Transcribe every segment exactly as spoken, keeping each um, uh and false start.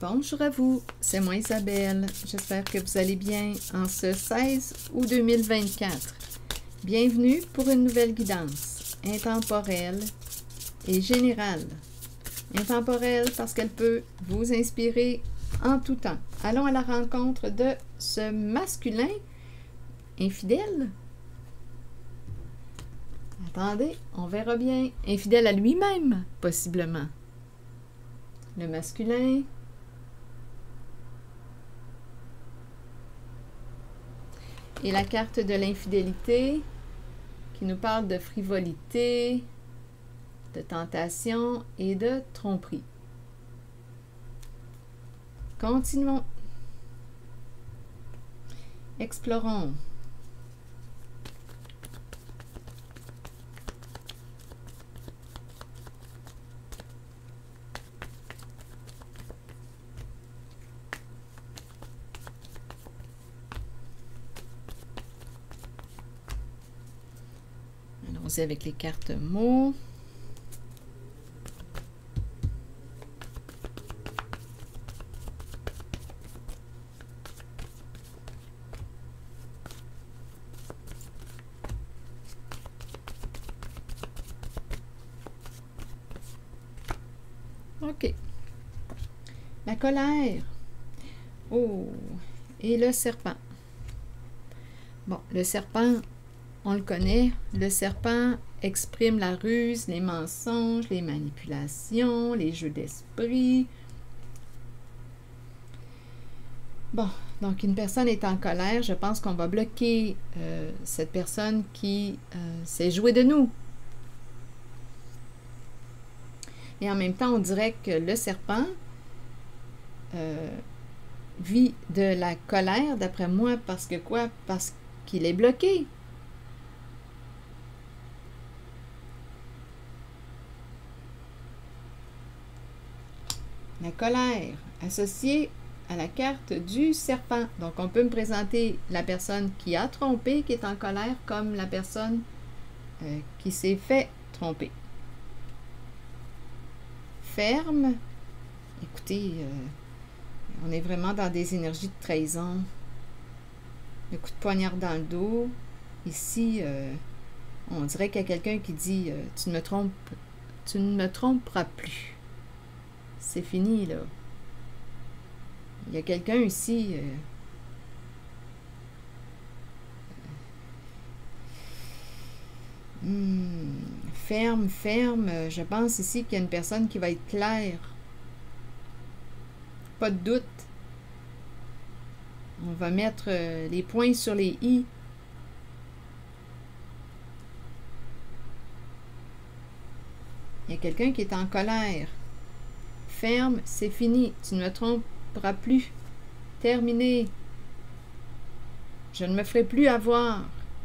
Bonjour à vous, c'est moi Isabelle. J'espère que vous allez bien en ce seize août deux mille vingt-quatre. Bienvenue pour une nouvelle guidance intemporelle et générale. Intemporelle parce qu'elle peut vous inspirer en tout temps. Allons à la rencontre de ce masculin infidèle. Attendez, on verra bien. Infidèle à lui-même, possiblement. Le masculin. Et la carte de l'infidélité qui nous parle de frivolité, de tentation et de tromperie. Continuons. Explorons. Allons-y avec les cartes mots. OK. La colère. Oh. Et le serpent. Bon, le serpent, on le connaît. Le serpent exprime la ruse, les mensonges, les manipulations, les jeux d'esprit. Bon, donc une personne est en colère. Je pense qu'on va bloquer euh, cette personne qui euh, s'est jouée de nous. Et en même temps, on dirait que le serpent euh, vit de la colère, d'après moi, parce que quoi? Parce qu'il est bloqué. La colère, associée à la carte du serpent. Donc, on peut me présenter la personne qui a trompé, qui est en colère, comme la personne euh, qui s'est fait tromper. Ferme. Écoutez, euh, on est vraiment dans des énergies de trahison. Le coup de poignard dans le dos. Ici, euh, on dirait qu'il y a quelqu'un qui dit euh, tu ne me trompes, tu ne me tromperas plus. C'est fini, là. Il y a quelqu'un ici. Euh, hmm, ferme, ferme. Je pense ici qu'il y a une personne qui va être claire. Pas de doute. On va mettre euh, les points sur les i. Il y a quelqu'un qui est en colère. Ferme, c'est fini. Tu ne me tromperas plus. Terminé. Je ne me ferai plus avoir.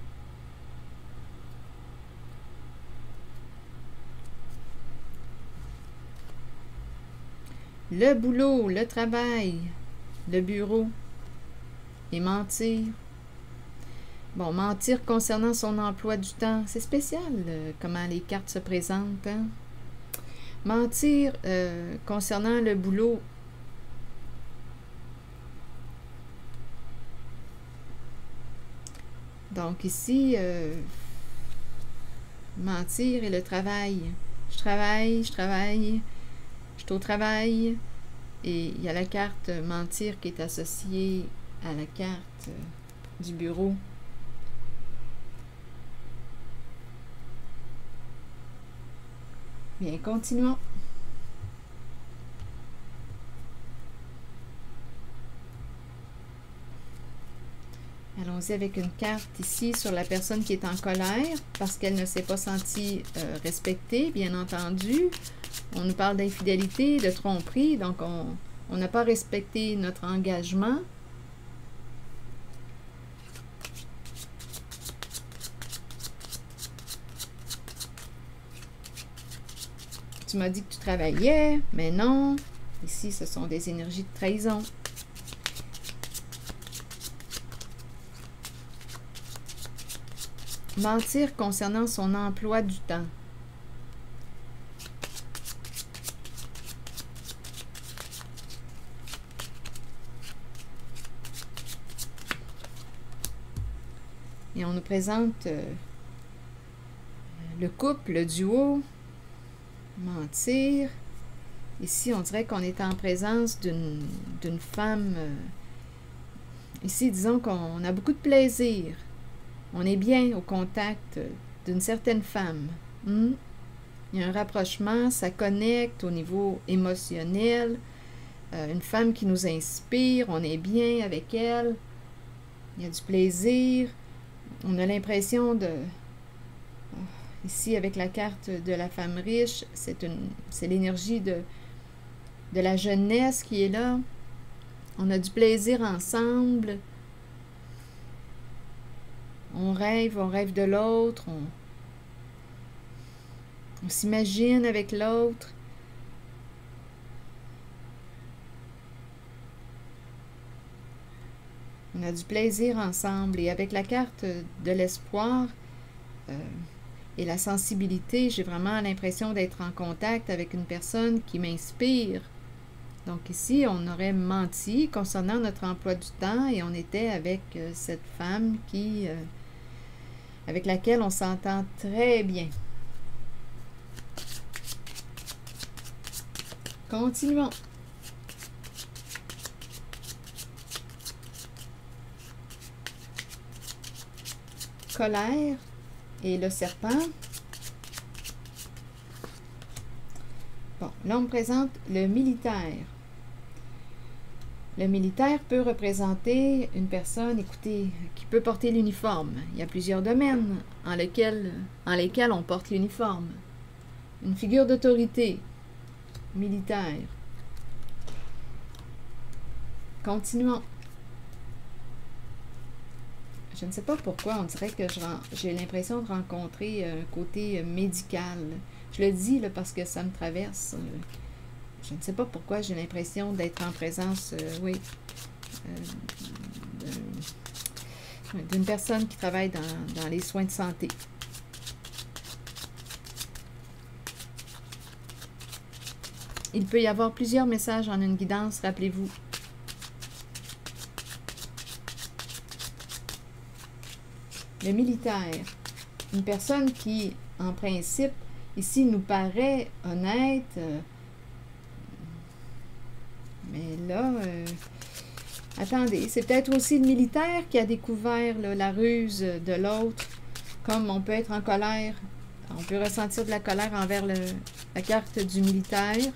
Le boulot, le travail, le bureau et mentir. Bon, mentir concernant son emploi du temps, c'est spécial euh, comment les cartes se présentent. Hein? Mentir euh, concernant le boulot. Donc ici, euh, mentir et le travail. Je travaille, je travaille. Je suis au travail et il y a la carte mentir qui est associée à la carte du bureau. Bien, continuons. Allons-y avec une carte ici sur la personne qui est en colère parce qu'elle ne s'est pas sentie euh, respectée, bien entendu. On nous parle d'infidélité, de tromperie, donc on n'a pas respecté notre engagement. Tu m'as dit que tu travaillais, mais non. Ici, ce sont des énergies de trahison. Mentir concernant son emploi du temps. Et on nous présente euh, le couple, le duo, mentir. Ici, on dirait qu'on est en présence d'une d'une femme. Euh, ici, disons qu'on a beaucoup de plaisir. On est bien au contact d'une certaine femme. Hmm? Il y a un rapprochement, ça connecte au niveau émotionnel. Euh, une femme qui nous inspire, on est bien avec elle. Il y a du plaisir. On a l'impression de... Ici, avec la carte de la femme riche, c'est une, c'est l'énergie de, de la jeunesse qui est là. On a du plaisir ensemble. On rêve, on rêve de l'autre. On, on s'imagine avec l'autre. On a du plaisir ensemble. Et avec la carte de l'espoir euh, et la sensibilité, j'ai vraiment l'impression d'être en contact avec une personne qui m'inspire. Donc ici, on aurait menti concernant notre emploi du temps et on était avec euh, cette femme qui, euh, avec laquelle on s'entend très bien. Continuons. Colère et le serpent. Bon, là on me présente le militaire. Le militaire peut représenter une personne, écoutez, qui peut porter l'uniforme. Il y a plusieurs domaines en lesquels, en lesquels on porte l'uniforme. Une figure d'autorité militaire. Continuons. Je ne sais pas pourquoi, on dirait que j'ai l'impression de rencontrer un côté médical. Je le dis là, parce que ça me traverse. Je ne sais pas pourquoi j'ai l'impression d'être en présence, euh, oui, euh, d'une personne qui travaille dans, dans les soins de santé. Il peut y avoir plusieurs messages en une guidance, rappelez-vous. Le militaire, une personne qui, en principe, ici nous paraît honnête, euh, mais là, euh, attendez, c'est peut-être aussi le militaire qui a découvert là, la ruse de l'autre, comme on peut être en colère, on peut ressentir de la colère envers le, la carte du militaire.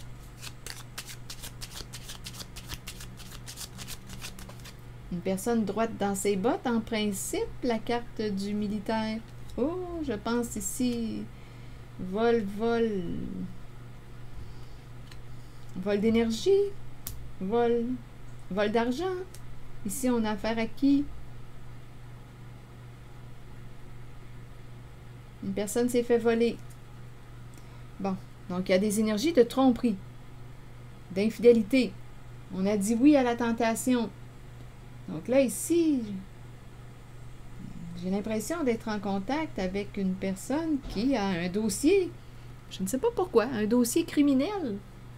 Une personne droite dans ses bottes, en principe, la carte du militaire. Oh, je pense ici, vol, vol, vol d'énergie, vol, vol d'argent. Ici, on a affaire à qui? Une personne s'est fait voler. Bon, donc il y a des énergies de tromperie, d'infidélité. On a dit oui à la tentation. Donc là, ici, j'ai l'impression d'être en contact avec une personne qui a un dossier, je ne sais pas pourquoi, un dossier criminel.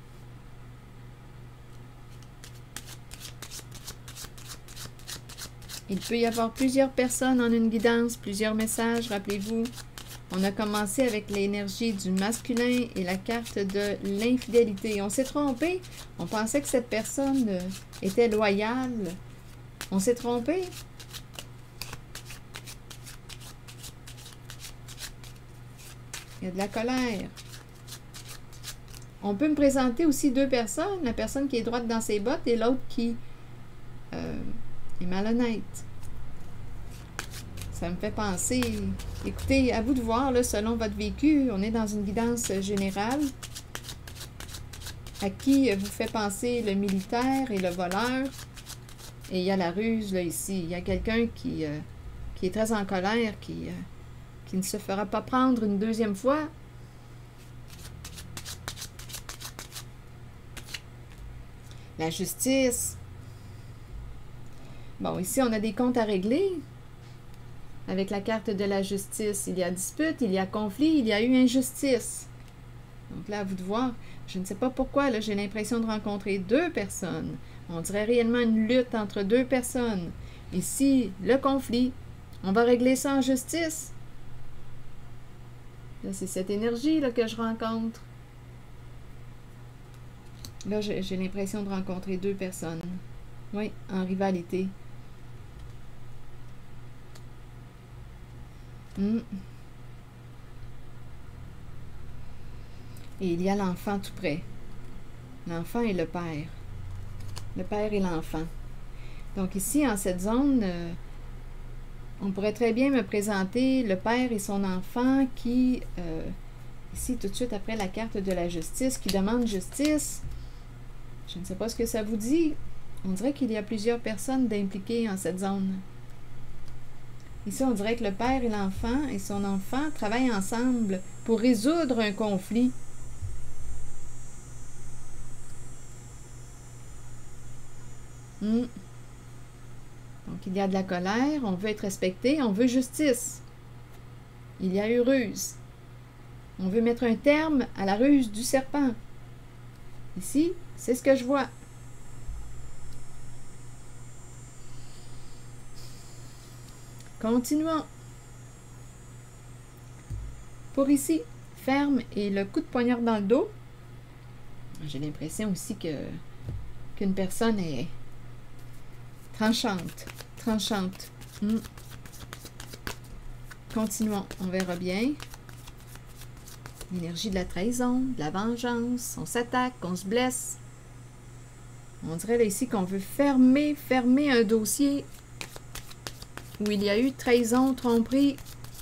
Il peut y avoir plusieurs personnes en une guidance, plusieurs messages, rappelez-vous. On a commencé avec l'énergie du masculin et la carte de l'infidélité. On s'est trompé, on pensait que cette personne était loyale. On s'est trompé. Il y a de la colère. On peut me présenter aussi deux personnes, la personne qui est droite dans ses bottes et l'autre qui euh, est malhonnête. Ça me fait penser, écoutez, à vous de voir, là, selon votre vécu, on est dans une guidance générale. À qui vous fait penser le militaire et le voleur? Et il y a la ruse, là, ici. Il y a quelqu'un qui, euh, qui est très en colère, qui, euh, qui ne se fera pas prendre une deuxième fois. La justice. Bon, ici, on a des comptes à régler. Avec la carte de la justice, il y a dispute, il y a conflit, il y a eu injustice. Donc là, à vous de voir. Je ne sais pas pourquoi, là, j'ai l'impression de rencontrer deux personnes. On dirait réellement une lutte entre deux personnes. Ici, le conflit. On va régler ça en justice. Là, c'est cette énergie là, que je rencontre. Là, j'ai l'impression de rencontrer deux personnes. Oui, en rivalité. Mm. Et il y a l'enfant tout près. L'enfant et le père. Le père et l'enfant. Donc ici, en cette zone, euh, on pourrait très bien me présenter le père et son enfant qui, euh, ici tout de suite après la carte de la justice, qui demande justice. Je ne sais pas ce que ça vous dit. On dirait qu'il y a plusieurs personnes d'impliquées en cette zone. Ici, on dirait que le père et l'enfant et son enfant travaillent ensemble pour résoudre un conflit. Hmm. Donc, il y a de la colère, on veut être respecté, on veut justice. Il y a eu ruse. On veut mettre un terme à la ruse du serpent. Ici, c'est ce que je vois. Continuons. Pour ici, ferme et le coup de poignard dans le dos. J'ai l'impression aussi que qu'une personne est tranchante. Tranchante. Hmm. Continuons. On verra bien. L'énergie de la trahison, de la vengeance. On s'attaque, on se blesse. On dirait là ici qu'on veut fermer, fermer un dossier où il y a eu trahison, tromperie.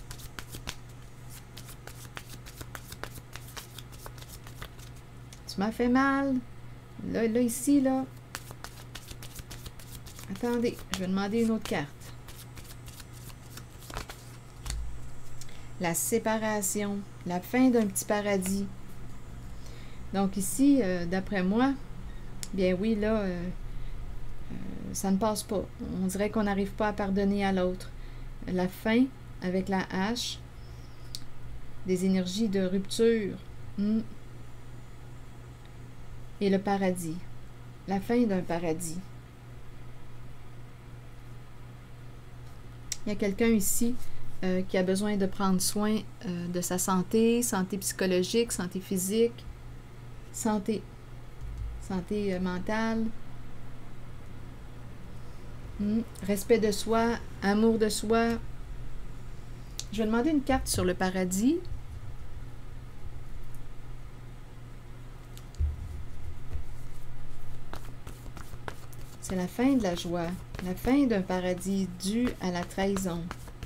Tu m'as fait mal. Là, là, ici, là. Attendez, je vais demander une autre carte. La séparation, la fin d'un petit paradis. Donc ici, euh, d'après moi, bien oui, là, euh, euh, ça ne passe pas. On dirait qu'on n'arrive pas à pardonner à l'autre. La fin, avec la hache, des énergies de rupture. Hmm. Et le paradis. La fin d'un paradis. Il y a quelqu'un ici euh, qui a besoin de prendre soin euh, de sa santé, santé psychologique, santé physique, santé, santé euh, mentale, hmm. Respect de soi, amour de soi. Je vais demander une carte sur le paradis. C'est la fin de la joie, la fin d'un paradis dû à la trahison.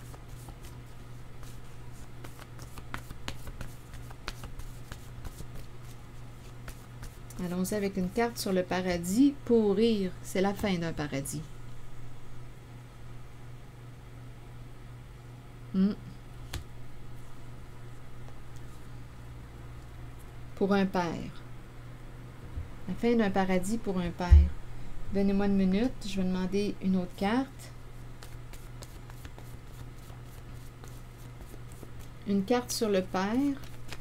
Allons-y avec une carte sur le paradis. Pourrir, c'est la fin d'un paradis. Hmm. Pour un père. La fin d'un paradis pour un père. Donnez-moi une minute, je vais demander une autre carte. Une carte sur le père.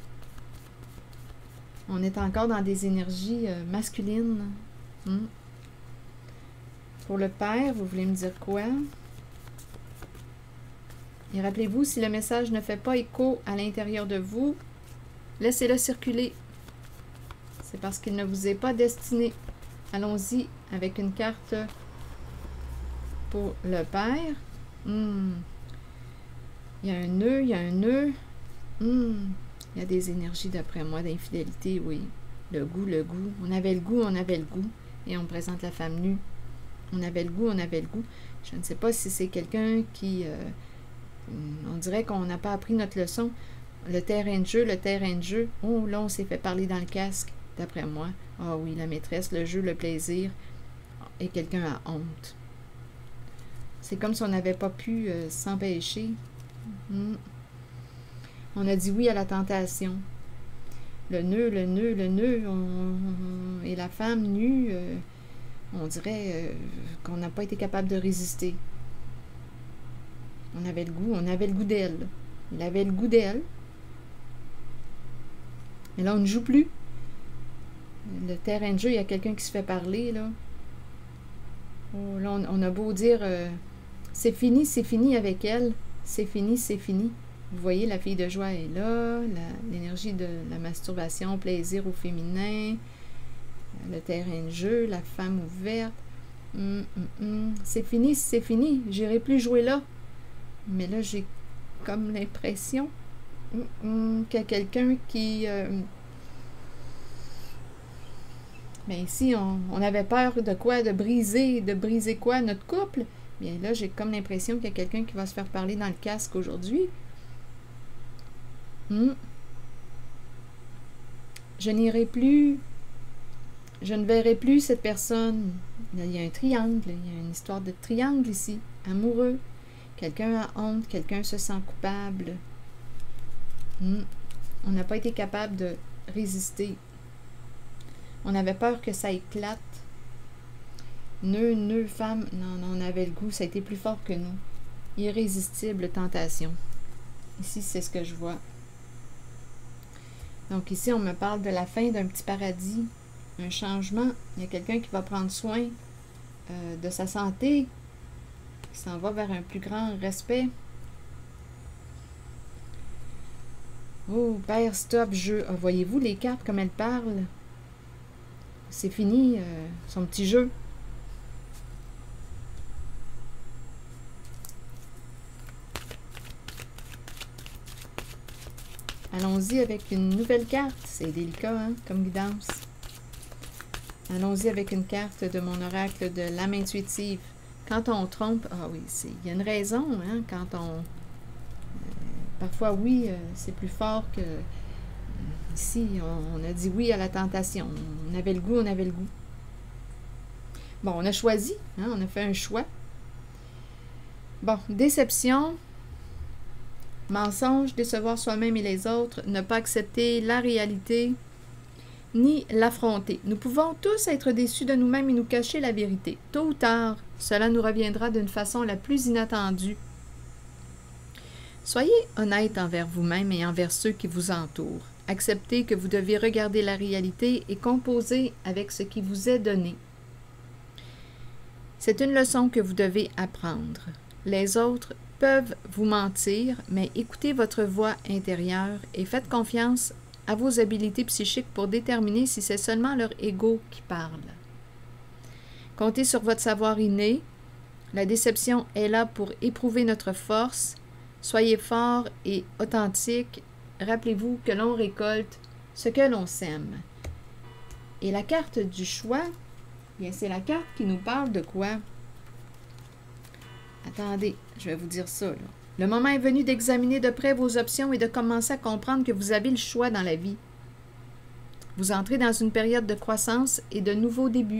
On est encore dans des énergies euh, masculines. Hmm. Pour le père, vous voulez me dire quoi? Et rappelez-vous, si le message ne fait pas écho à l'intérieur de vous, laissez-le circuler. C'est parce qu'il ne vous est pas destiné. Allons-y avec une carte pour le père. Hmm. Il y a un nœud, il y a un nœud. Hmm. Il y a des énergies, d'après moi, d'infidélité, oui. Le goût, le goût. On avait le goût, on avait le goût. Et on présente la femme nue. On avait le goût, on avait le goût. Je ne sais pas si c'est quelqu'un qui... Euh, on dirait qu'on n'a pas appris notre leçon. Le terrain de jeu, le terrain de jeu. Oh, là, on s'est fait parler dans le casque, d'après moi. Ah oui, la maîtresse, le jeu, le plaisir. Et quelqu'un a honte. C'est comme si on n'avait pas pu euh, s'empêcher. Hmm. On a dit oui à la tentation. Le nœud, le nœud, le nœud. On, on, et la femme nue, euh, on dirait euh, qu'on n'a pas été capable de résister. On avait le goût, on avait le goût d'elle. Il avait le goût d'elle. Mais là, on ne joue plus. Le terrain de jeu, il y a quelqu'un qui se fait parler, là. Oh, là, on, on a beau dire, euh, c'est fini, c'est fini avec elle. C'est fini, c'est fini. Vous voyez, la fille de joie est là, l'énergie de la masturbation, plaisir au féminin, le terrain de jeu, la femme ouverte. Hum, hum, hum. C'est fini, c'est fini. J'irai plus jouer là. Mais là, j'ai comme l'impression hum, hum, qu'il y a quelqu'un qui... Euh... Mais ici, on, on avait peur de quoi? De briser, de briser quoi? Notre couple? Bien là, j'ai comme l'impression qu'il y a quelqu'un qui va se faire parler dans le casque aujourd'hui. Hmm. Je n'irai plus, je ne verrai plus cette personne. Il y a un triangle, il y a une histoire de triangle ici, amoureux. Quelqu'un a honte, quelqu'un se sent coupable. Hmm. On n'a pas été capable de résister. On avait peur que ça éclate. Nœud, nœud, femme, non, non, on avait le goût, ça a été plus fort que nous. Irrésistible tentation. Ici, c'est ce que je vois. Donc ici, on me parle de la fin d'un petit paradis, un changement. Il y a quelqu'un qui va prendre soin euh, de sa santé, qui s'en va vers un plus grand respect. Oh, père, stop, jeu. Ah, voyez-vous les cartes comme elles parlent? C'est fini, euh, son petit jeu. Allons-y avec une nouvelle carte. C'est délicat, hein, comme guidance. Allons-y avec une carte de mon oracle de l'âme intuitive. Quand on trompe, ah oui, il y a une raison, hein, quand on... Euh, parfois, oui, euh, c'est plus fort que... Euh, ici, on, on a dit oui à la tentation. On avait le goût, on avait le goût. Bon, on a choisi, hein, on a fait un choix. Bon, déception... Mensonge, décevoir soi-même et les autres, ne pas accepter la réalité, ni l'affronter. Nous pouvons tous être déçus de nous-mêmes et nous cacher la vérité. Tôt ou tard, cela nous reviendra d'une façon la plus inattendue. Soyez honnête envers vous-même et envers ceux qui vous entourent. Acceptez que vous devez regarder la réalité et composer avec ce qui vous est donné. C'est une leçon que vous devez apprendre. Les autres peuvent vous mentir, mais écoutez votre voix intérieure et faites confiance à vos habiletés psychiques pour déterminer si c'est seulement leur ego qui parle. Comptez sur votre savoir inné. La déception est là pour éprouver notre force. Soyez fort et authentique. Rappelez-vous que l'on récolte ce que l'on sème. Et la carte du choix, bien c'est la carte qui nous parle de quoi? Attendez, je vais vous dire ça, là. Le moment est venu d'examiner de près vos options et de commencer à comprendre que vous avez le choix dans la vie. Vous entrez dans une période de croissance et de nouveaux débuts.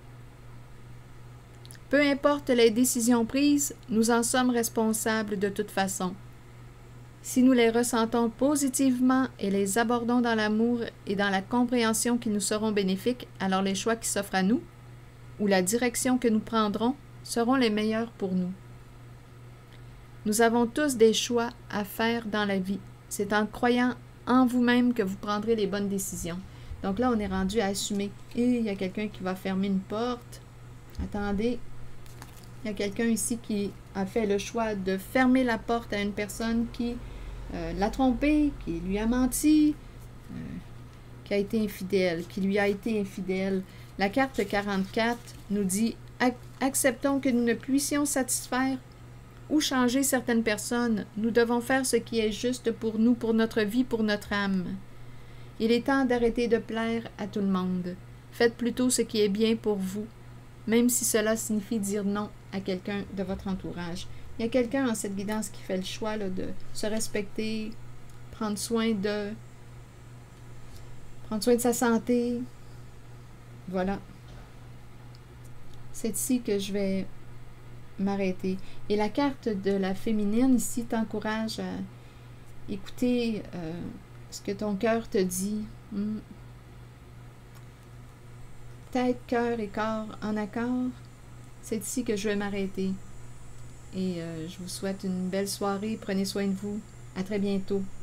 Peu importe les décisions prises, nous en sommes responsables de toute façon. Si nous les ressentons positivement et les abordons dans l'amour et dans la compréhension qu'ils nous seront bénéfiques, alors les choix qui s'offrent à nous, ou la direction que nous prendrons, seront les meilleurs pour nous. Nous avons tous des choix à faire dans la vie. C'est en croyant en vous-même que vous prendrez les bonnes décisions. Donc là, on est rendu à assumer. Et il y a quelqu'un qui va fermer une porte. Attendez. Il y a quelqu'un ici qui a fait le choix de fermer la porte à une personne qui euh, l'a trompé, qui lui a menti, euh, qui a été infidèle, qui lui a été infidèle. La carte quarante-quatre nous dit « Acceptons que nous ne puissions satisfaire ou changer certaines personnes. Nous devons faire ce qui est juste pour nous, pour notre vie, pour notre âme. Il est temps d'arrêter de plaire à tout le monde. Faites plutôt ce qui est bien pour vous, même si cela signifie dire non à quelqu'un de votre entourage. » Il y a quelqu'un en cette guidance qui fait le choix là, de se respecter, prendre soin de, prendre soin de sa santé. Voilà. C'est ici que je vais m'arrêter. Et la carte de la féminine ici t'encourage à écouter euh, ce que ton cœur te dit. Hmm. Tête, cœur et corps en accord. C'est ici que je vais m'arrêter. Et euh, je vous souhaite une belle soirée. Prenez soin de vous. À très bientôt.